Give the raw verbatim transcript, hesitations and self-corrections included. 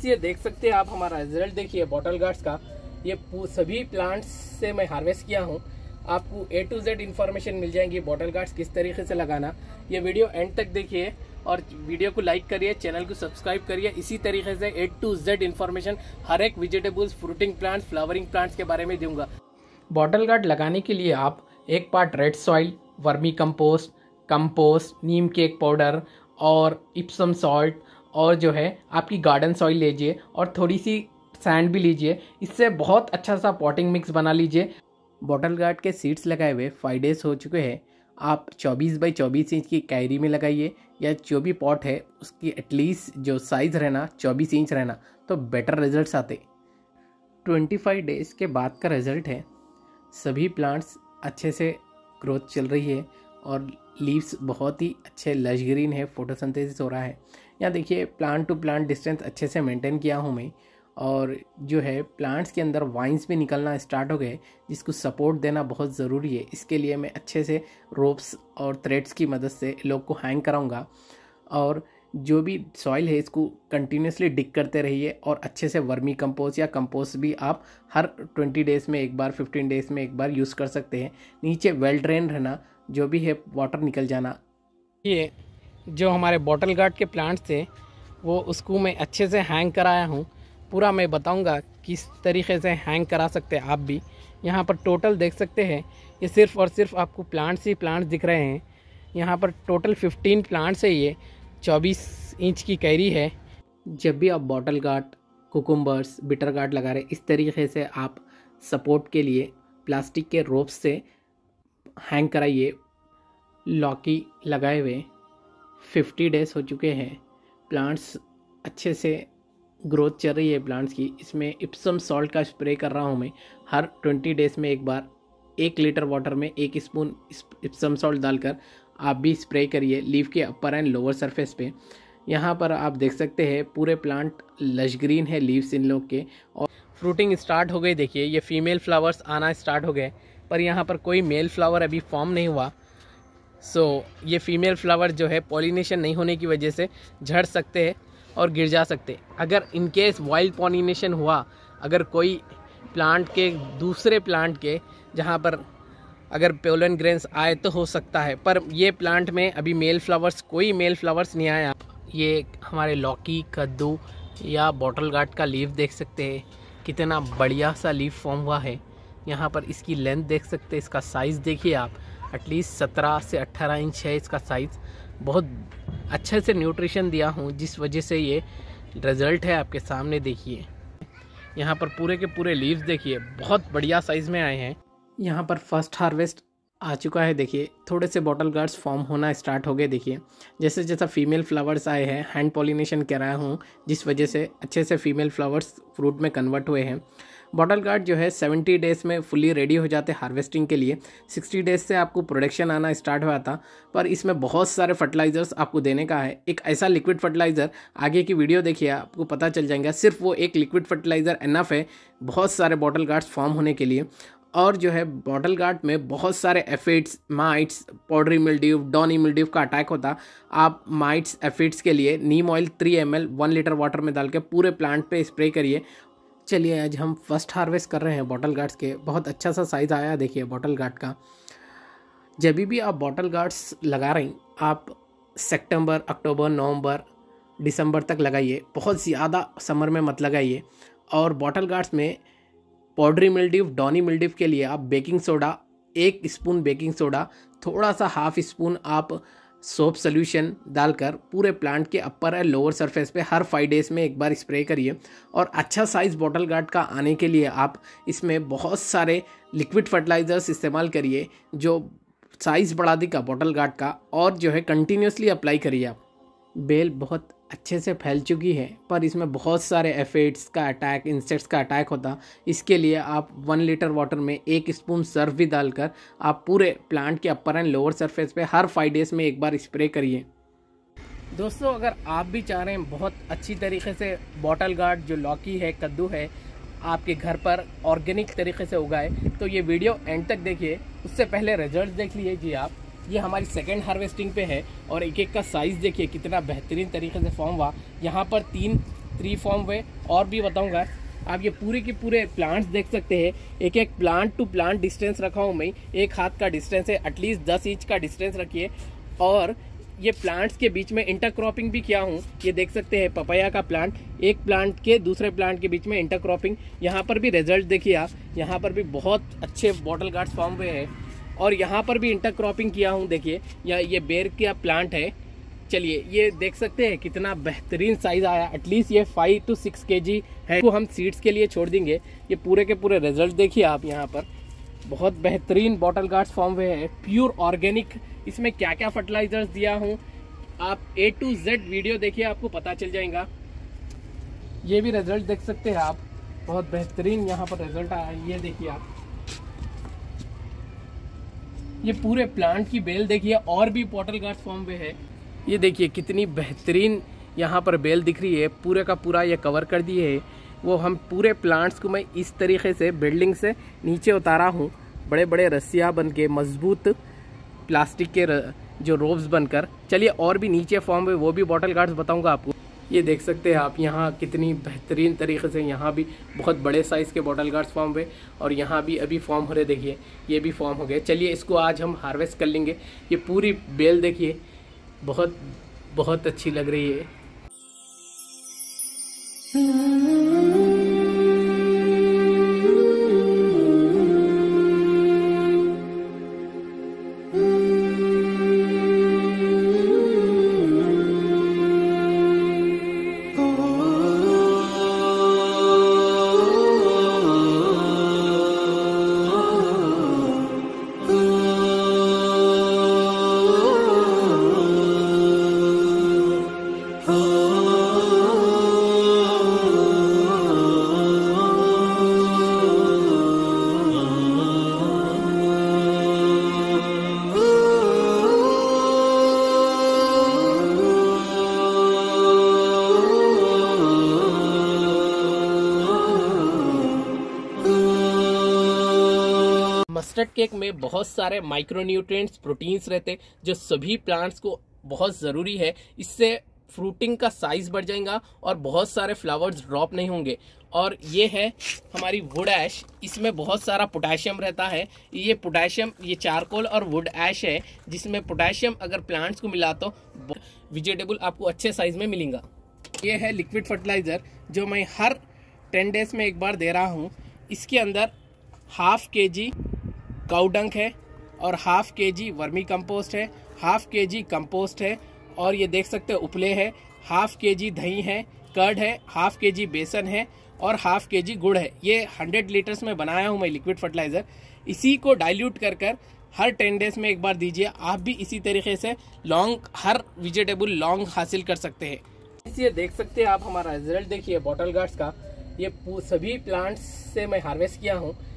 Friends ये देख सकते हैं आप, हमारा रिजल्ट देखिए बॉटल गार्ड्स का। ये सभी प्लांट्स से मैं हार्वेस्ट किया हूँ। आपको ए टू जेड इन्फॉर्मेशन मिल जाएंगी बॉटल गार्ड्स किस तरीके से लगाना। ये वीडियो एंड तक देखिए और वीडियो को लाइक करिए, चैनल को सब्सक्राइब करिए। इसी तरीके से ए टू जेड इन्फॉर्मेशन हर एक vegetables, fruiting plants, flowering plants के बारे में दूंगा। बॉटल गार्ड लगाने के लिए आप एक part red soil, vermi compost, compost, neem cake powder और इप्सम सॉल्ट और जो है आपकी गार्डन सॉइल लीजिए और थोड़ी सी सैंड भी लीजिए। इससे बहुत अच्छा सा पॉटिंग मिक्स बना लीजिए। बॉटल गार्ड के सीड्स लगाए हुए फाइव डेज हो चुके हैं। आप चौबीस बाई चौबीस इंच की कैरी में लगाइए या जो भी पॉट है उसकी एटलीस्ट जो साइज़ रहना चौबीस इंच रहना, तो बेटर रिजल्ट्स आते। पच्चीस डेज के बाद का रिजल्ट है। सभी प्लांट्स अच्छे से ग्रोथ चल रही है और लीव्स बहुत ही अच्छे लश ग्रीन है, फोटोसिंथेसिस हो रहा है। यहाँ देखिए प्लांट टू प्लांट डिस्टेंस अच्छे से मेंटेन किया हूँ मैं। और जो है प्लांट्स के अंदर वाइन्स भी निकलना स्टार्ट हो गए, जिसको सपोर्ट देना बहुत ज़रूरी है। इसके लिए मैं अच्छे से रोप्स और थ्रेड्स की मदद से लोग को हैंग कराऊंगा। और जो भी सॉइल है इसको कंटिन्यूसली डिग करते रहिए और अच्छे से वर्मी कंपोस्ट या कंपोस्ट भी आप हर ट्वेंटी डेज़ में एक बार, फिफ्टीन डेज़ में एक बार यूज़ कर सकते हैं। नीचे वेल ड्रेन रहना, जो भी है वाटर निकल जाना। ये जो हमारे बॉटल गार्ड के प्लांट्स थे वो उसको मैं अच्छे से हैंग कराया हूँ। पूरा मैं बताऊंगा किस तरीके से हैंग करा सकते हैं आप भी। यहाँ पर टोटल देख सकते हैं, ये सिर्फ और सिर्फ आपको प्लांट्स ही प्लांट्स दिख रहे हैं। यहाँ पर टोटल फिफ्टीन प्लांट्स है। ये चौबीस इंच की कैरी है। जब भी आप bottle gourd, cucumbers, bitter gourd लगा रहे, इस तरीके से आप सपोर्ट के लिए प्लास्टिक के रोप्स से हैंग कराइए। लौकी लगाए हुए फिफ्टी डेज हो चुके हैं। प्लांट्स अच्छे से ग्रोथ चल रही है प्लांट्स की। इसमें इप्सम सॉल्ट का स्प्रे कर रहा हूँ मैं हर ट्वेंटी डेज़ में एक बार। एक लीटर वाटर में एक स्पून इप्सम सॉल्ट डालकर आप भी स्प्रे करिए लीफ के अपर एंड लोअर सरफेस पे। यहाँ पर आप देख सकते हैं पूरे प्लांट लश ग्रीन है लीव्स इन लोग के और फ्रूटिंग स्टार्ट हो गई। देखिए ये फीमेल फ्लावर्स आना स्टार्ट हो गए, पर यहाँ पर कोई मेल फ्लावर अभी फॉर्म नहीं हुआ। सो so, ये फीमेल फ्लावर जो है पॉलिनेशन नहीं होने की वजह से झड़ सकते हैं और गिर जा सकते। अगर इनकेस वाइल्ड पॉलिनेशन हुआ, अगर कोई प्लांट के दूसरे प्लांट के जहाँ पर अगर पोलन ग्रेन्स आए तो हो सकता है, पर ये प्लांट में अभी मेल फ्लावर्स, कोई मेल फ्लावर्स नहीं आया। ये हमारे लौकी, कद्दू या बॉटल गार्ड का लीफ देख सकते हैं, कितना बढ़िया सा लीफ फॉर्म हुआ है। यहाँ पर इसकी लेंथ देख सकते हैं, इसका साइज़ देखिए आप, एटलीस्ट सत्रह से अट्ठारह इंच है इसका साइज़। बहुत अच्छे से न्यूट्रिशन दिया हूँ, जिस वजह से ये रिज़ल्ट है आपके सामने। देखिए यहाँ पर पूरे के पूरे लीव्स देखिए बहुत बढ़िया साइज़ में आए हैं। यहाँ पर फर्स्ट हार्वेस्ट आ चुका है। देखिए थोड़े से बॉटल गार्ड्स फॉर्म होना स्टार्ट हो गए। देखिए जैसे जैसा फीमेल फ्लावर्स आए हैं, हैंड पॉलिनेशन कराया हूँ, जिस वजह से अच्छे से फीमेल फ्लावर्स फ्रूट में कन्वर्ट हुए हैं। बॉटल गार्ड जो है सेवेंटी डेज़ में फुली रेडी हो जाते हार्वेस्टिंग के लिए। सिक्सटी डेज़ से आपको प्रोडक्शन आना स्टार्ट हुआ था, पर इसमें बहुत सारे फर्टिलाइज़र्स आपको देने का है। एक ऐसा लिक्विड फर्टिलाइज़र, आगे की वीडियो देखिए आपको पता चल जाएगा। सिर्फ वो एक लिक्विड फर्टिलाइज़र इनफ है बहुत सारे बॉटल गार्ड्स फॉर्म होने के लिए। और जो है बॉटल गार्ड में बहुत सारे aphids, mites, powdery mildew, downy mildew का अटैक होता। आप माइट्स, एफिड्स के लिए neem oil three M L one litre water में डाल के पूरे प्लांट पे स्प्रे करिए। चलिए आज हम फर्स्ट हार्वेस्ट कर रहे हैं बॉटल गार्ड्स के। बहुत अच्छा सा साइज़ आया देखिए बॉटल गार्ड का। जब भी आप बॉटल गार्ड्स लगा रही, आप सितंबर, अक्टूबर, नवंबर, दिसंबर तक लगाइए। बहुत ज़्यादा समर में मत लगाइए। और बॉटल गार्ड्स में पाउडरी मिल्ड्यू, डॉनी मिल्ड्यू के लिए आप बेकिंग सोडा, एक स्पून बेकिंग सोडा, थोड़ा सा हाफ स्पून आप सोप सोल्यूशन डालकर पूरे प्लांट के अपर और लोअर सरफेस पे हर फाइव डेज़ में एक बार स्प्रे करिए। और अच्छा साइज़ बॉटल गार्ड का आने के लिए आप इसमें बहुत सारे लिक्विड फर्टिलाइज़र्स इस्तेमाल करिए, जो साइज़ बढ़ा देगा बॉटल गार्ड का। और जो है कंटिन्यूसली अप्लाई करिए आप। बेल बहुत अच्छे से फैल चुकी है, पर इसमें बहुत सारे एफिड्स का अटैक, इंसेक्ट्स का अटैक होता। इसके लिए आप वन लीटर वाटर में एक स्पून सर्फ भी डालकर आप पूरे प्लांट के अपर एंड लोअर सरफेस पे हर फाइव डेज़ में एक बार स्प्रे करिए। दोस्तों अगर आप भी चाह रहे हैं बहुत अच्छी तरीके से बॉटल गार्ड, जो लौकी है, कद्दू है, आपके घर पर ऑर्गेनिक तरीके से उगाए, तो ये वीडियो एंड तक देखिए। उससे पहले रिजल्ट देख लीजिए आप। ये हमारी सेकेंड हार्वेस्टिंग पे है और एक एक का साइज़ देखिए कितना बेहतरीन तरीके से फॉर्म हुआ। यहाँ पर तीन ट्री फॉर्म वे और भी बताऊंगा। आप ये पूरे के पूरे प्लांट्स देख सकते हैं, एक एक प्लांट टू प्लांट डिस्टेंस रखा हूँ मैं, एक हाथ का डिस्टेंस है, एटलीस्ट दस इंच का डिस्टेंस रखिए। और ये प्लांट्स के बीच में इंटरक्रॉपिंग भी किया हूँ। ये देख सकते हैं पपाया का प्लांट, एक प्लांट के दूसरे प्लांट के बीच में इंटरक्रॉपिंग। यहाँ पर भी रिजल्ट देखिए आप, यहाँ पर भी बहुत अच्छे बॉटल गार्ड्स फॉर्म हुए हैं। और यहाँ पर भी इंटरक्रॉपिंग किया हूँ, देखिए या ये बेर का प्लांट है। चलिए ये देख सकते हैं कितना बेहतरीन साइज आया, एटलीस्ट ये फाइव टू सिक्स के जी है, तो हम सीड्स के लिए छोड़ देंगे। ये पूरे के पूरे रिजल्ट देखिए आप, यहाँ पर बहुत बेहतरीन बॉटल गार्ड्स फॉर्म हुए हैं, प्योर ऑर्गेनिक। इसमें क्या क्या फर्टिलाइजर्स दिया हूँ आप ए टू जेड वीडियो देखिए, आपको पता चल जाएगा। ये भी रिजल्ट देख सकते हैं आप, बहुत बेहतरीन यहाँ पर रिजल्ट आया। ये देखिए आप, ये पूरे प्लांट की बेल देखिए, और भी बॉटल गार्ड्स फॉर्म हुए है। ये देखिए कितनी बेहतरीन यहाँ पर बेल दिख रही है, पूरे का पूरा ये कवर कर दिए है। वो हम पूरे प्लांट्स को मैं इस तरीके से बिल्डिंग से नीचे उतारा हूँ, बड़े बड़े रस्सियाँ बन के, मजबूत प्लास्टिक के जो रोब्स बनकर। चलिए और भी नीचे फॉर्म है, वो भी बॉटल गार्ड्स बताऊँगा आपको। ये देख सकते हैं आप यहाँ कितनी बेहतरीन तरीके से, यहाँ भी बहुत बड़े साइज़ के बॉटल गार्ड्स फॉर्म हुए, और यहाँ भी अभी फॉर्म हो रहे, देखिए ये भी फॉर्म हो गए। चलिए इसको आज हम हार्वेस्ट कर लेंगे। ये पूरी बेल देखिए, बहुत बहुत अच्छी लग रही है। मस्टर्ड केक में बहुत सारे माइक्रोन्यूट्रिएंट्स, प्रोटीन्स रहते जो सभी प्लांट्स को बहुत ज़रूरी है। इससे फ्रूटिंग का साइज बढ़ जाएगा और बहुत सारे फ्लावर्स ड्रॉप नहीं होंगे। और ये है हमारी वुड ऐश, इसमें बहुत सारा पोटेशियम रहता है। ये पोटेशियम, ये चारकोल और वुड ऐश है, जिसमें पोटेशियम अगर प्लांट्स को मिला तो वेजिटेबल आपको अच्छे साइज में मिलेगा। ये है लिक्विड फर्टिलाइज़र जो मैं हर टेन डेज में एक बार दे रहा हूँ। इसके अंदर हाफ के जी काउडंक है और half K G vermi compost है, हाफ के जी कंपोस्ट है, और ये देख सकते हैं उपले है, हाफ के जी दही है, कर्ड है, हाफ के जी बेसन है और हाफ के जी गुड़ है। ये हंड्रेड लीटर्स में बनाया हूँ मैं लिक्विड फर्टिलाइज़र। इसी को डाइल्यूट कर कर हर टेन डेज में एक बार दीजिए। आप भी इसी तरीके से लॉन्ग, हर वेजिटेबल लॉन्ग हासिल कर सकते हैं। इसलिए देख सकते हैं आप हमारा रिजल्ट देखिए बॉटल गार्ड्स का। ये सभी प्लांट्स से मैं हार्वेस्ट किया हूँ।